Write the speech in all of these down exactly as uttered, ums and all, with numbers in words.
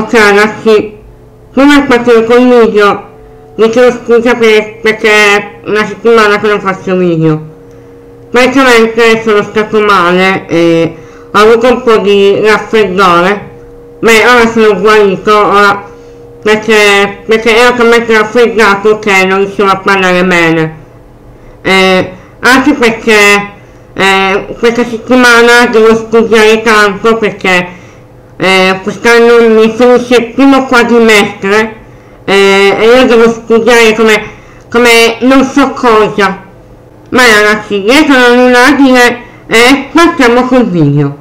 Ok ragazzi, prima di partire con il video vi chiedo scusa per, perché è una settimana che non faccio video. Praticamente sono stato male e ho avuto un po' di raffreddore, ma ora sono guarito, ora, perché, perché ero talmente raffreddato che non riuscivo a parlare bene. Eh, anche perché eh, questa settimana devo studiare tanto perché eh, quest'anno mi finisce il primo quadrimestre eh, e io devo studiare come, come non so cosa. Ma ragazzi, io non ho nulla da dire e partiamo col video.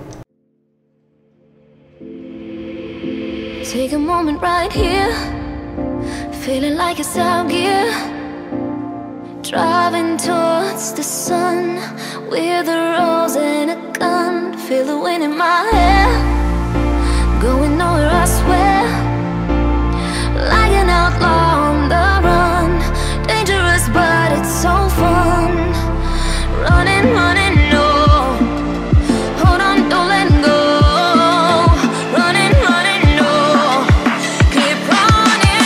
Take a moment right here, feeling like it's out gear, driving towards the sun with a rose and a gun. Feel the wind in my hair, going nowhere I swear, like an outlaw on the run. Dangerous but it's so fun, running, running, no. Hold on, don't let go. Running, running, no. Keep running,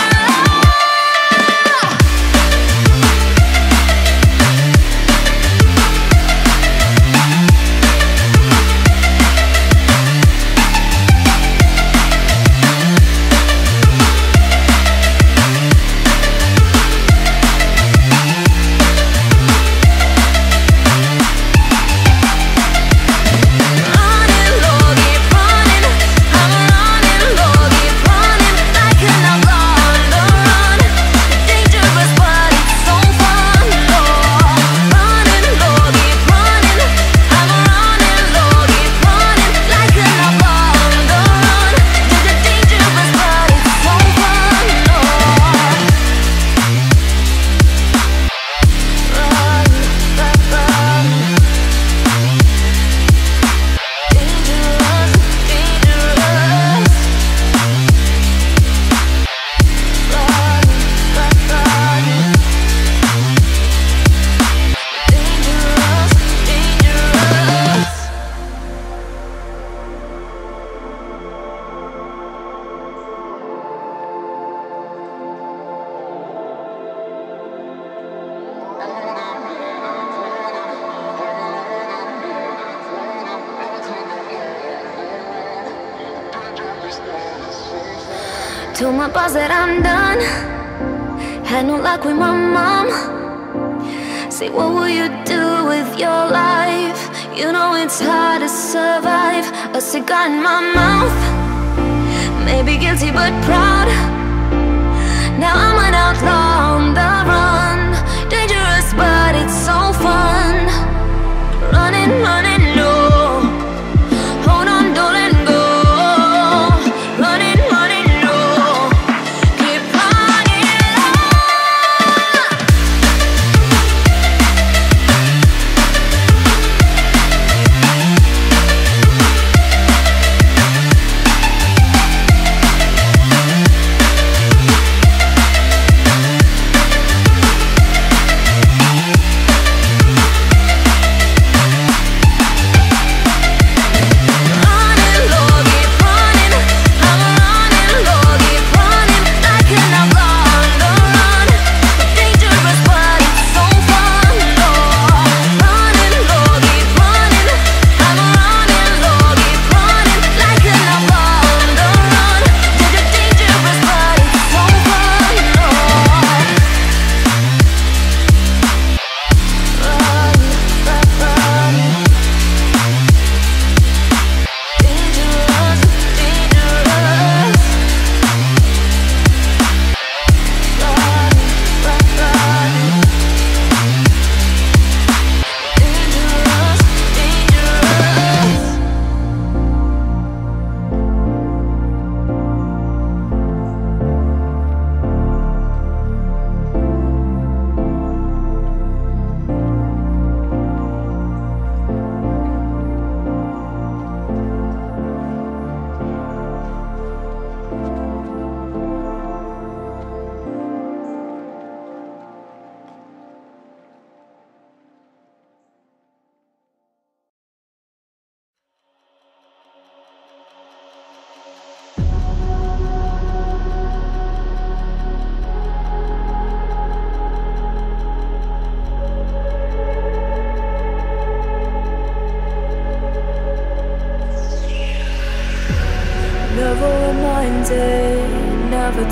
told my boss that I'm done. Had no luck with my mom. Say, what will you do with your life? You know it's hard to survive. A cigar in my mouth, maybe guilty but proud. Now I'm an outlaw on the run. Dangerous but it's so fun. Running, running, no. Hold on, don't let go. Running, running, no. Keep running,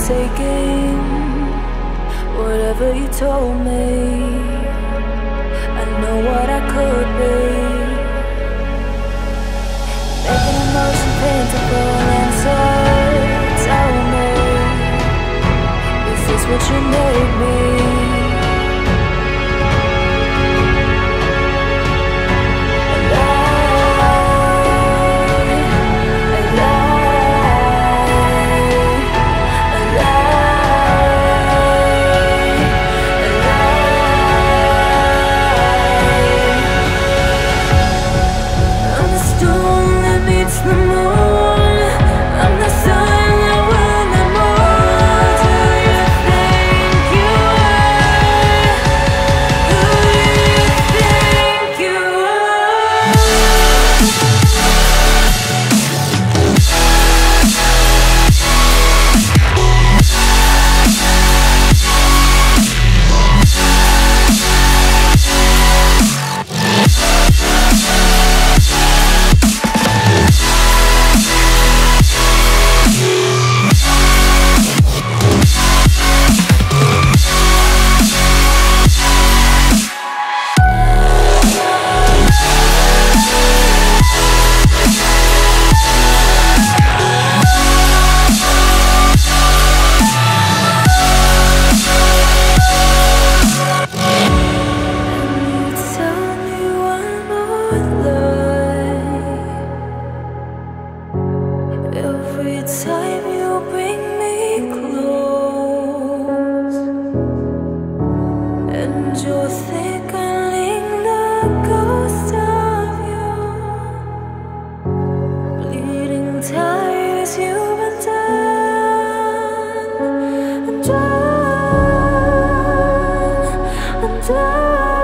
taking whatever you told me. I know what I could be, making emotion paintable. And so tell me, is this what you made me? Every time you bring me close, and you're thickening the ghost of you, bleeding tires you've undone. I'm done, I'm done.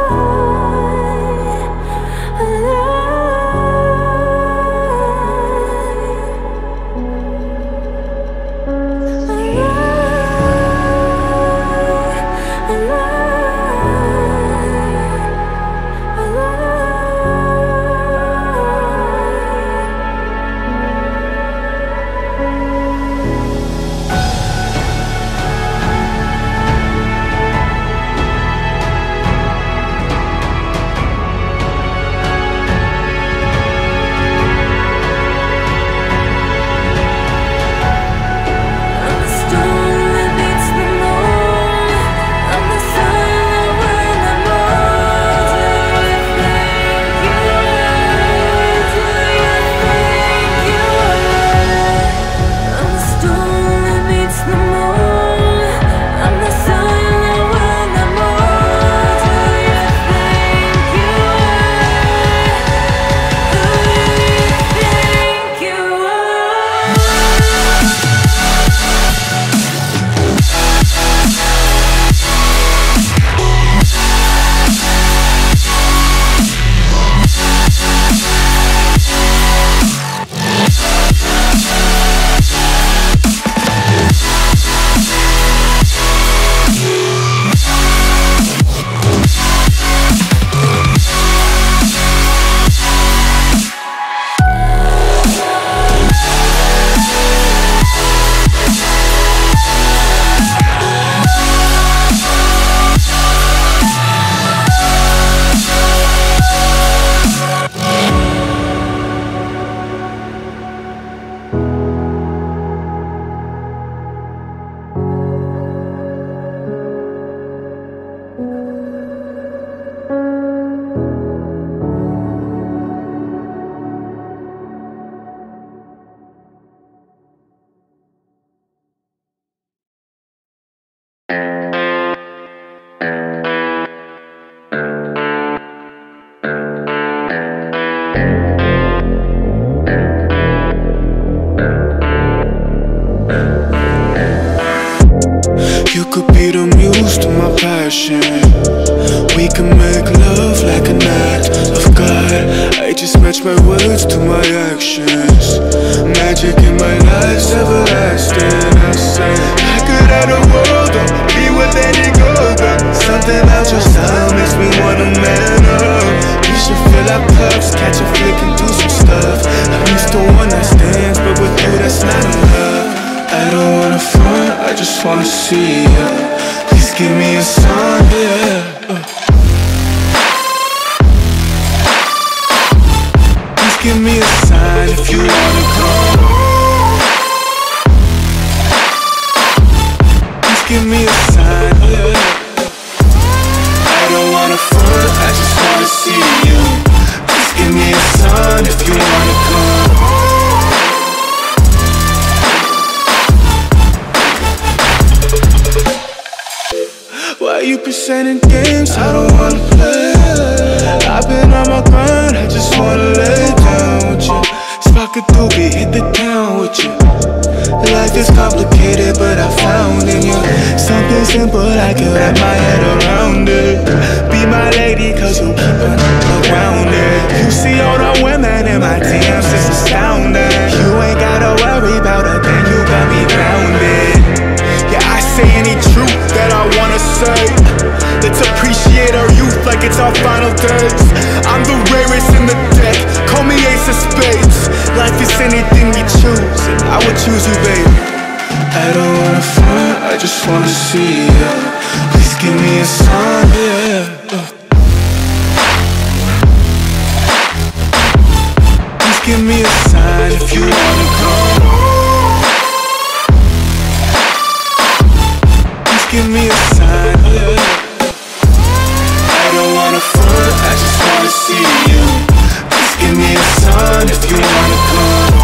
You could be the muse to my passion. We can make love like an act of God. I just match my words to my actions. Magic in my life's everlasting. I say I could have the world, or be with any girl, but something about your style makes me wanna man up. We should fill our cups, catch a flick and do some stuff. I'm used to one night stands, but with you that's not enough. I don't wanna front, I I just wanna see ya. Please give me a sign, yeah. uh. Please give me a sign if you wanna come. Please give me a sign, yeah. I don't wanna front, I just wanna see you. Please give me a sign if you wanna come. Why you presenting games I don't wanna play? I've been on my grind, I just wanna lay down with you. Spark a doobie, hit the town with you. Life is complicated, but I found in you something simple, I can wrap my head around it. Be my lady, cause you keep on around it. You see all the women in my D Ms, it's astounding. You ain't gotta worry about a thing, you got me grounded. Yeah, I say any truth that I wanna say. Let's appreciate our youth like it's our final days. I'm the rarest in the deck, call me ace of spades. Life is anything we choose, and I would choose you, babe. I don't wanna front, I just wanna see ya. Please give me a sign, yeah. uh. Please give me a sign if you wanna come. Please give me a sign, yeah. I don't wanna front, I just wanna see you. Please give me a sign if you wanna come.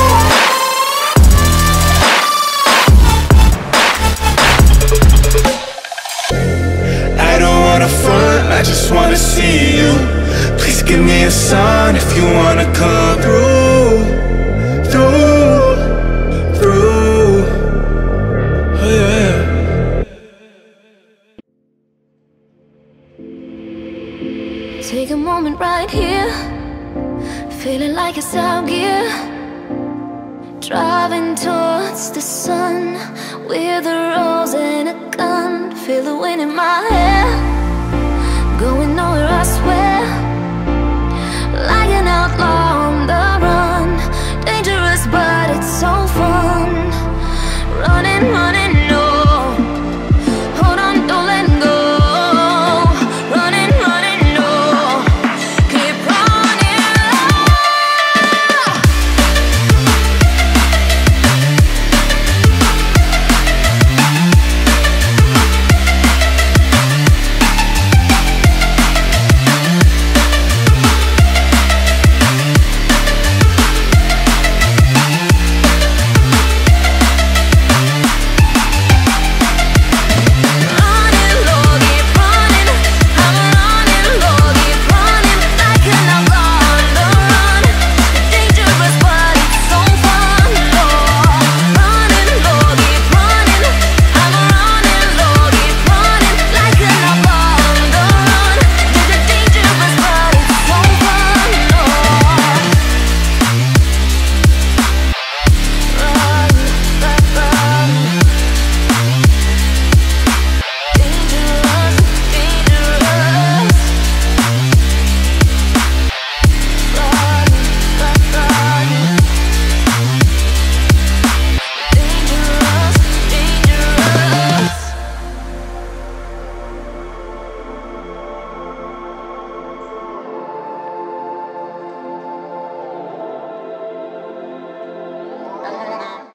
I don't wanna front, I just wanna see you. Please give me a sign if you wanna come through, through, through. Oh yeah. Take a moment right here, feeling like it's out gear. Driving towards the sun with a rose and a gun. Feel the wind in my hair.